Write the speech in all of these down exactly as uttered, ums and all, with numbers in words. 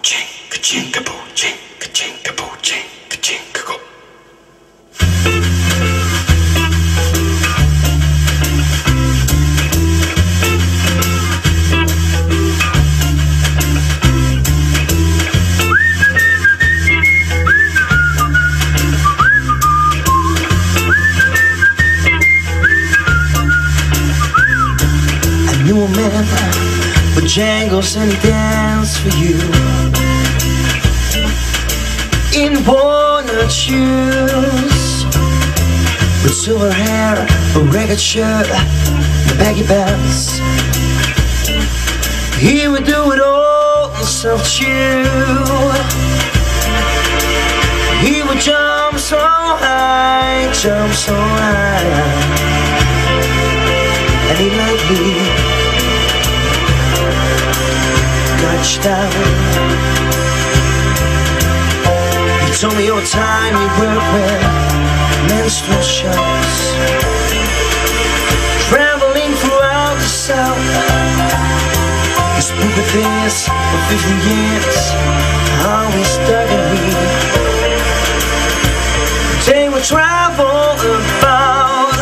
ka-ching, ka-ching, ka-boo-ching, ka-ching, ka-boo-ching, ka-ching, ka-go. I knew a man with jangles and he danced for you in walnut shoes, with silver hair, a ragged shirt, and baggy pants. He would do it all himself too. He would jump so high, jump so high, and he liked me. Touchdown. He told me all time he worked with menstrual shows, traveling throughout the South. He spoke with this for fifty years, how he studied me. They would travel about,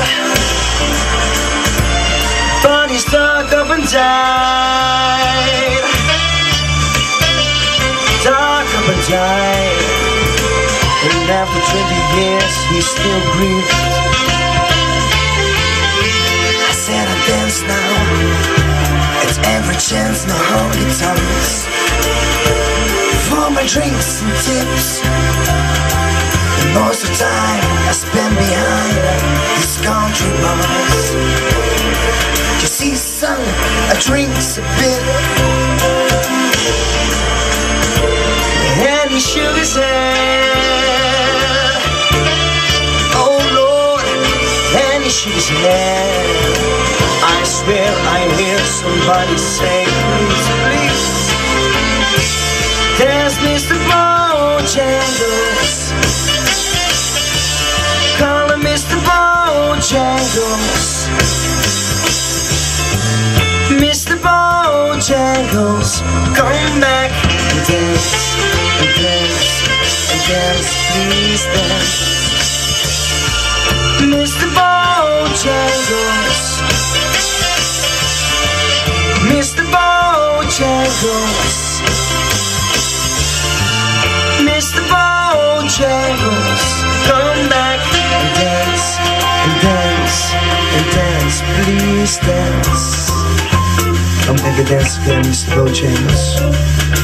but he stuck up and died. Dark up and died, and after twenty years he still grieved. I said I dance now, it's every chance, no honky tonks, for my drinks and tips. And most of the time I spend behind these country bars. You see son, I drinks a bit, and he shook his head. Oh Lord, and he shook his head. I swear I hear somebody say, please, please. There's Mister Bojangles, call him Mister Bojangles. Mister Bojangles, come back and dance, and dance, and dance, please dance. Mister Bojangles, Mister Bojangles, Mister Bojangles, come back and dance, and dance, and dance, please dance. Come back and dance again, Mister Bojangles.